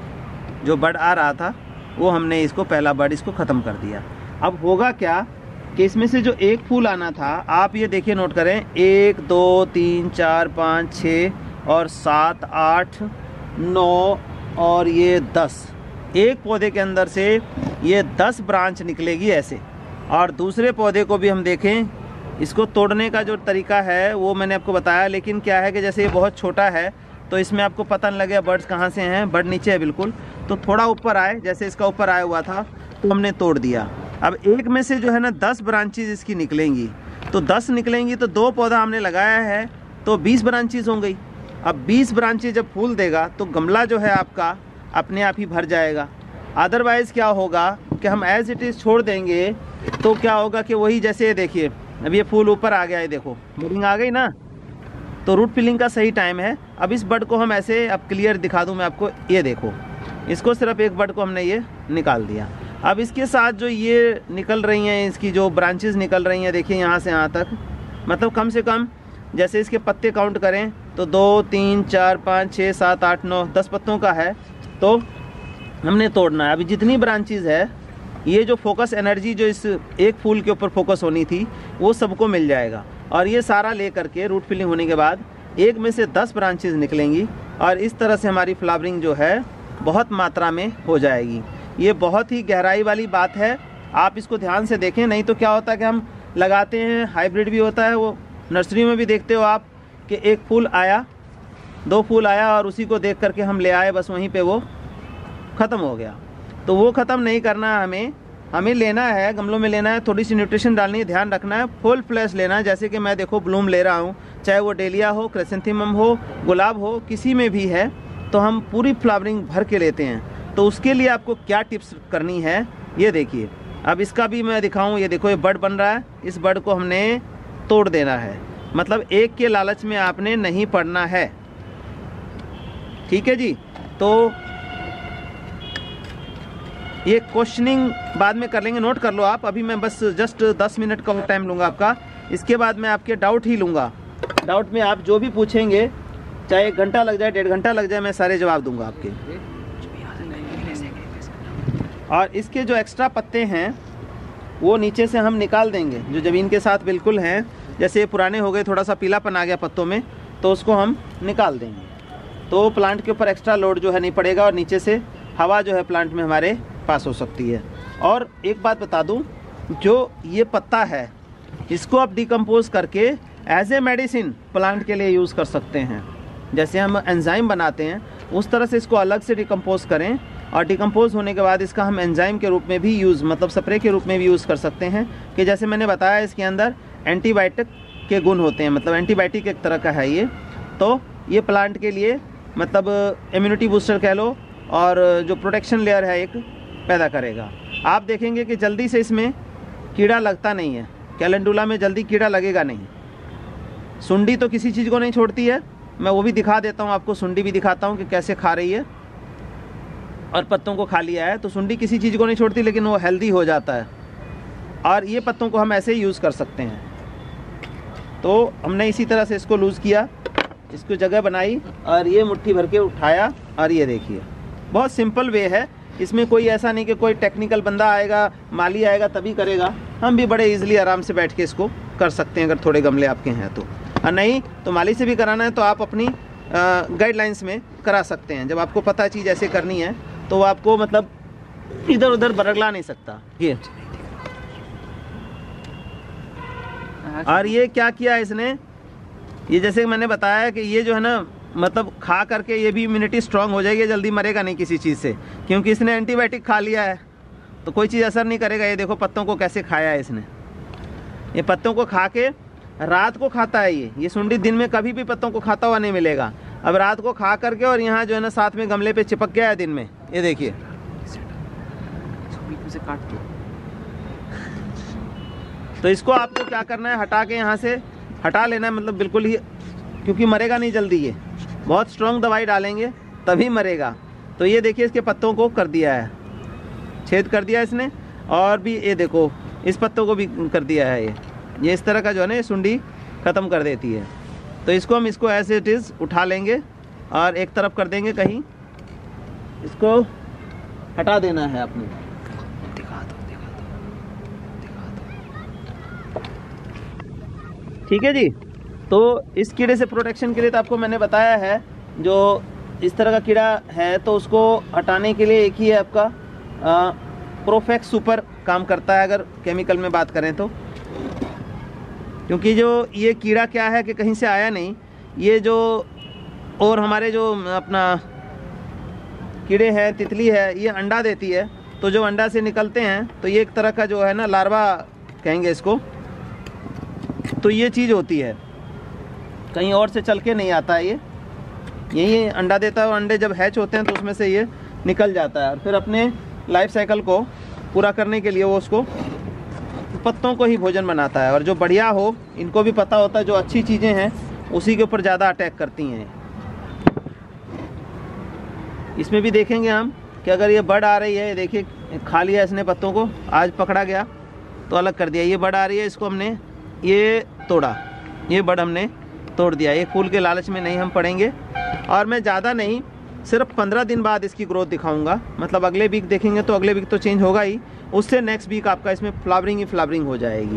जो बड आ रहा था वो हमने इसको, पहला बड इसको ख़त्म कर दिया। अब होगा क्या कि इसमें से जो एक फूल आना था, आप ये देखिए नोट करें, 1 2 3 4 5 6 और 7 8 9 और ये 10, एक पौधे के अंदर से ये 10 ब्रांच निकलेगी ऐसे। और दूसरे पौधे को भी हम देखें, इसको तोड़ने का जो तरीका है वो मैंने आपको बताया। लेकिन क्या है कि जैसे ये बहुत छोटा है तो इसमें आपको पता नहीं लगेगा बर्ड्स कहाँ से हैं, बर्ड नीचे है बिल्कुल, तो थोड़ा ऊपर आए, जैसे इसका ऊपर आया हुआ था तो हमने तोड़ दिया। अब एक में से जो है ना 10 ब्रांचेज इसकी निकलेंगी, तो 10 निकलेंगी तो 2 पौधा हमने लगाया है तो 20 ब्रांचेज हो गई। अब 20 ब्रांचेज जब फूल देगा तो गमला जो है आपका अपने आप ही भर जाएगा। अदरवाइज़ क्या होगा कि हम एज इट इज़ छोड़ देंगे तो क्या होगा कि वही, जैसे ये देखिए अब ये फूल ऊपर आ गया है, देखो बडिंग आ गई ना, तो रूट फिलिंग का सही टाइम है। अब इस बड को हम ऐसे, अब क्लियर दिखा दूं मैं आपको, ये देखो इसको सिर्फ एक बड को हमने ये निकाल दिया। अब इसके साथ जो ये निकल रही हैं, इसकी जो ब्रांचेस निकल रही हैं, देखिए यहाँ से यहाँ तक, मतलब कम से कम जैसे इसके पत्ते काउंट करें तो 2 3 4 5 6 7 8 9 10 पत्तों का है, तो हमने तोड़ना है। अभी जितनी ब्रांचेस है, ये जो फोकस एनर्जी जो इस एक फूल के ऊपर फोकस होनी थी वो सबको मिल जाएगा। और ये सारा ले करके रूट फिलिंग होने के बाद एक में से 10 ब्रांचेस निकलेंगी और इस तरह से हमारी फ्लावरिंग जो है बहुत मात्रा में हो जाएगी। ये बहुत ही गहराई वाली बात है, आप इसको ध्यान से देखें। नहीं तो क्या होता है कि हम लगाते हैं, हाइब्रिड भी होता है, वो नर्सरी में भी देखते हो आप कि एक फूल आया, 2 फूल आया और उसी को देख करके हम ले आए, बस वहीं पे वो ख़त्म हो गया। तो वो ख़त्म नहीं करना है, हमें लेना है, गमलों में लेना है, थोड़ी सी न्यूट्रिशन डालनी है, ध्यान रखना है, फुल फ्लैश लेना है। जैसे कि मैं देखो ब्लूम ले रहा हूँ, चाहे वो डेलिया हो, क्रिसैंथेमम हो, गुलाब हो, किसी में भी है, तो हम पूरी फ्लावरिंग भर के लेते हैं। तो उसके लिए आपको क्या टिप्स करनी है ये देखिए। अब इसका भी मैं दिखाऊँ, ये देखो ये बड बन रहा है, इस बड को हमने तोड़ देना है। मतलब एक के लालच में आपने नहीं पड़ना है, ठीक है जी। तो ये क्वेश्चनिंग बाद में कर लेंगे, नोट कर लो आप। अभी मैं बस जस्ट 10 मिनट का टाइम लूँगा आपका, इसके बाद मैं आपके डाउट ही लूँगा। डाउट में आप जो भी पूछेंगे, चाहे 1 घंटा लग जाए, 1.5 घंटा लग जाए, मैं सारे जवाब दूंगा आपके। और इसके जो एक्स्ट्रा पत्ते हैं वो नीचे से हम निकाल देंगे, जो ज़मीन के साथ बिल्कुल हैं, जैसे पुराने हो गए, थोड़ा सा पीलापन आ गया पत्तों में, तो उसको हम निकाल देंगे। तो प्लांट के ऊपर एक्स्ट्रा लोड जो है नहीं पड़ेगा और नीचे से हवा जो है प्लांट में हमारे पास हो सकती है। और एक बात बता दूं, जो ये पत्ता है इसको आप डिकम्पोज करके एज ए मेडिसिन प्लांट के लिए यूज़ कर सकते हैं। जैसे हम एंजाइम बनाते हैं उस तरह से इसको अलग से डिकम्पोज करें और डिकम्पोज होने के बाद इसका हम एंजाइम के रूप में भी यूज़, मतलब स्प्रे के रूप में भी यूज़ कर सकते हैं। कि जैसे मैंने बताया इसके अंदर एंटीबायोटिक के गुण होते हैं, मतलब एंटीबायोटिक एक तरह का है ये। तो ये प्लांट के लिए मतलब इम्यूनिटी बूस्टर कह लो, और जो प्रोटेक्शन लेयर है एक पैदा करेगा। आप देखेंगे कि जल्दी से इसमें कीड़ा लगता नहीं है, कैलेंडुला में जल्दी कीड़ा लगेगा नहीं। सुंडी तो किसी चीज़ को नहीं छोड़ती है, मैं वो भी दिखा देता हूँ आपको, सुंडी भी दिखाता हूँ कि कैसे खा रही है और पत्तों को खा लिया है। तो सुंडी किसी चीज़ को नहीं छोड़ती, लेकिन वो हेल्दी हो जाता है। और ये पत्तों को हम ऐसे ही यूज़ कर सकते हैं। तो हमने इसी तरह से इसको लूज़ किया, इसको जगह बनाई और ये मुट्ठी भर के उठाया, और ये देखिए बहुत सिंपल वे है। इसमें कोई ऐसा नहीं कि कोई टेक्निकल बंदा आएगा, माली आएगा तभी करेगा। हम भी बड़े इजीली आराम से बैठ के इसको कर सकते हैं, अगर थोड़े गमले आपके हैं तो। और नहीं तो माली से भी कराना है तो आप अपनी गाइडलाइंस में करा सकते हैं। जब आपको पता चीज़ ऐसे करनी है तो वो आपको मतलब इधर उधर बरगला नहीं सकता। ये और ये क्या किया इसने, ये जैसे मैंने बताया कि ये जो है ना, मतलब खा करके ये भी इम्यूनिटी स्ट्रांग हो जाएगी, जल्दी मरेगा नहीं किसी चीज़ से, क्योंकि इसने एंटीबायोटिक खा लिया है। तो कोई चीज़ असर नहीं करेगा। ये देखो पत्तों को कैसे खाया है इसने। ये पत्तों को खा के रात को खाता है ये सुंडी दिन में कभी भी पत्तों को खाता हुआ नहीं मिलेगा। अब रात को खा करके और यहाँ जो है ना साथ में गमले पे चिपक गया है दिन में। ये देखिए काट दो। तो इसको आपको क्या करना है, हटा के यहाँ से हटा लेना है, मतलब बिल्कुल ही, क्योंकि मरेगा नहीं जल्दी। ये बहुत स्ट्रॉन्ग दवाई डालेंगे तभी मरेगा। तो ये देखिए इसके पत्तों को कर दिया है, छेद कर दिया इसने। और भी ये देखो इस पत्तों को भी कर दिया है। ये इस तरह का जो है ना ये सुंडी ख़त्म कर देती है। तो इसको हम इसको ऐसे इट इज़ उठा लेंगे और एक तरफ कर देंगे, कहीं इसको हटा देना है आपने। दिखा दो। ठीक है जी। तो इस कीड़े से प्रोटेक्शन के लिए तो आपको मैंने बताया है, जो इस तरह का कीड़ा है तो उसको हटाने के लिए एक ही है आपका प्रोफेक्स सुपर काम करता है, अगर केमिकल में बात करें तो। क्योंकि जो ये कीड़ा क्या है कि कहीं से आया नहीं, ये जो और हमारे जो अपना कीड़े हैं, तितली है, ये अंडा देती है। तो जो अंडा से निकलते हैं तो ये एक तरह का जो है ना लार्वा कहेंगे इसको। तो ये चीज़ होती है, कहीं और से चल के नहीं आता है। ये यही अंडा देता है और अंडे जब हैच होते हैं तो उसमें से ये निकल जाता है और फिर अपने लाइफ साइकिल को पूरा करने के लिए वो उसको पत्तों को ही भोजन बनाता है। और जो बढ़िया हो, इनको भी पता होता है जो अच्छी चीज़ें हैं उसी के ऊपर ज़्यादा अटैक करती हैं। इसमें भी देखेंगे हम कि अगर ये बर्ड आ रही है, देखिए खा लिया इसने पत्तों को, आज पकड़ा गया तो अलग कर दिया। ये बर्ड आ रही है, इसको हमने ये तोड़ा, ये बर्ड हमने तोड़ दिया। ये फूल के लालच में नहीं हम पड़ेंगे। और मैं ज़्यादा नहीं, सिर्फ 15 दिन बाद इसकी ग्रोथ दिखाऊंगा। मतलब अगले वीक देखेंगे तो अगले वीक तो चेंज होगा ही, उससे नेक्स्ट वीक आपका इसमें फ्लावरिंग ही फ्लावरिंग हो जाएगी।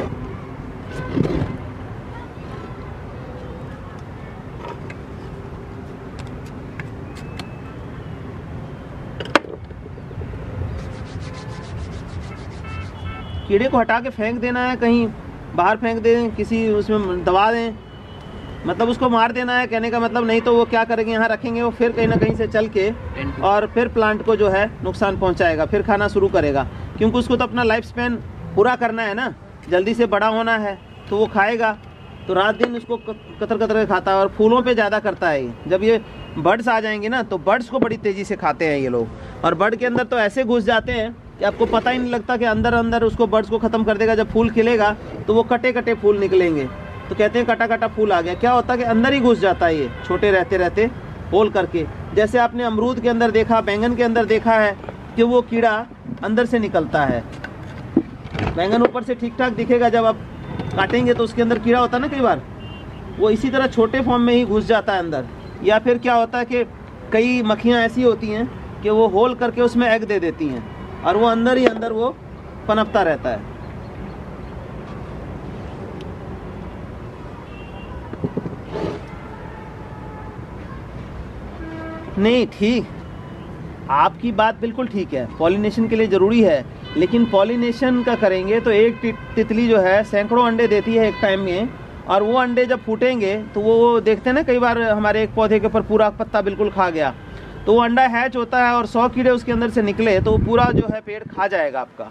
कीड़े को हटा के फेंक देना है, कहीं बाहर फेंक दें, किसी उसमें दबा दें, मतलब उसको मार देना है कहने का मतलब। नहीं तो वो क्या करेंगे, यहाँ रखेंगे, वो फिर कहीं ना कहीं से चल के और फिर प्लांट को जो है नुकसान पहुँचाएगा, फिर खाना शुरू करेगा। क्योंकि उसको तो अपना लाइफ स्पैन पूरा करना है ना, जल्दी से बड़ा होना है, तो वो खाएगा। तो रात दिन उसको कतर कतर के खाता है और फूलों पे ज़्यादा करता है। जब ये बर्ड्स आ जाएंगे ना तो बर्ड्स को बड़ी तेज़ी से खाते हैं ये लोग। और बर्ड के अंदर तो ऐसे घुस जाते हैं कि आपको पता ही नहीं लगता कि अंदर अंदर उसको बर्ड्स को ख़त्म कर देगा। जब फूल खिलेगा तो वो कटे कटे फूल निकलेंगे, तो कहते हैं कटा कटा फूल आ गया। क्या होता है कि अंदर ही घुस जाता है ये, छोटे रहते रहते होल करके। जैसे आपने अमरूद के अंदर देखा, बैंगन के अंदर देखा है कि वो कीड़ा अंदर से निकलता है। बैंगन ऊपर से ठीक ठाक दिखेगा, जब आप काटेंगे तो उसके अंदर कीड़ा होता है ना, कई बार वो इसी तरह छोटे फॉर्म में ही घुस जाता है अंदर। या फिर क्या होता है कि कई मक्खियाँ ऐसी होती हैं कि वो होल करके उसमें एग दे देती हैं और वो अंदर ही अंदर वो पनपता रहता है। नहीं, ठीक, आपकी बात बिल्कुल ठीक है, पॉलिनेशन के लिए ज़रूरी है। लेकिन पॉलिनेशन का करेंगे तो एक तितली जो है सैकड़ों अंडे देती है एक टाइम में। और वो अंडे जब फूटेंगे तो वो देखते हैं ना, कई बार हमारे एक पौधे के ऊपर पूरा पत्ता बिल्कुल खा गया, तो वो अंडा हैच होता है और 100 कीड़े उसके अंदर से निकले तो वो पूरा जो है पेड़ खा जाएगा, आपका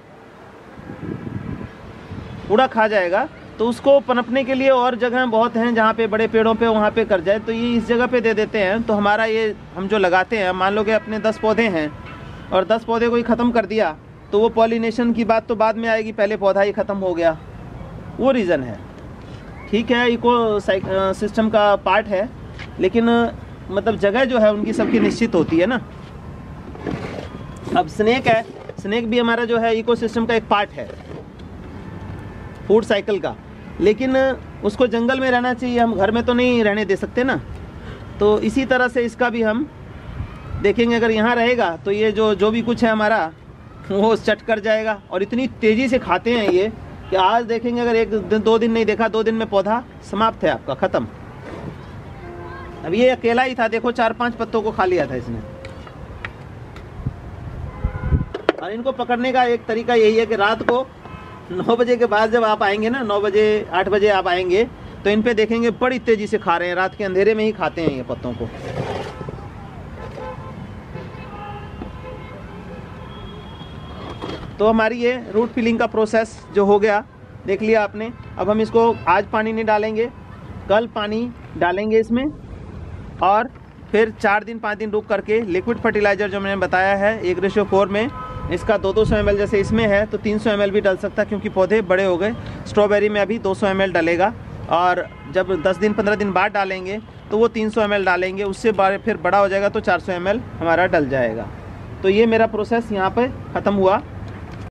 पूरा खा जाएगा। तो उसको पनपने के लिए और जगह बहुत हैं जहाँ पे बड़े पेड़ों पे वहाँ पे कर जाए, तो ये इस जगह पे दे देते हैं। तो हमारा ये हम जो लगाते हैं, मान लो कि अपने 10 पौधे हैं और 10 पौधे को ही ख़त्म कर दिया तो वो पॉलिनेशन की बात तो बाद में आएगी, पहले पौधा ही ख़त्म हो गया, वो रीज़न है। ठीक है, इको सिस्टम का पार्ट है, लेकिन मतलब जगह जो है उनकी सबकी निश्चित होती है ना। अब स्नेक है, स्नेक भी हमारा जो है इकोसिस्टम का एक पार्ट है, फूड साइकिल का, लेकिन उसको जंगल में रहना चाहिए, हम घर में तो नहीं रहने दे सकते ना। तो इसी तरह से इसका भी हम देखेंगे, अगर यहाँ रहेगा तो ये जो भी कुछ है हमारा वो चट कर जाएगा। और इतनी तेज़ी से खाते हैं ये कि आज देखेंगे, अगर 1 दिन 2 दिन नहीं देखा, 2 दिन में पौधा समाप्त है आपका, ख़त्म। अब ये अकेला ही था, देखो 4-5 पत्तों को खा लिया था इसने। और इनको पकड़ने का एक तरीका यही है कि रात को 9 बजे के बाद जब आप आएंगे ना, 9 बजे 8 बजे आप आएंगे तो इन पे देखेंगे बड़ी तेज़ी से खा रहे हैं, रात के अंधेरे में ही खाते हैं ये पत्तों को। तो हमारी ये रूट फिलिंग का प्रोसेस जो हो गया, देख लिया आपने। अब हम इसको आज पानी नहीं डालेंगे, कल पानी डालेंगे इसमें, और फिर 4 दिन 5 दिन रुक करके लिक्विड फर्टिलाइज़र जो मैंने बताया है 1:4 में, इसका 200 ml जैसे इसमें है तो 300 ml भी डल सकता है, क्योंकि पौधे बड़े हो गए। स्ट्रॉबेरी में अभी 200 ml डलेगा, और जब 10 दिन 15 दिन बाद डालेंगे तो वो 300 ml डालेंगे, उससे फिर बड़ा हो जाएगा तो 400 ml हमारा डल जाएगा। तो ये मेरा प्रोसेस यहाँ पर ख़त्म हुआ।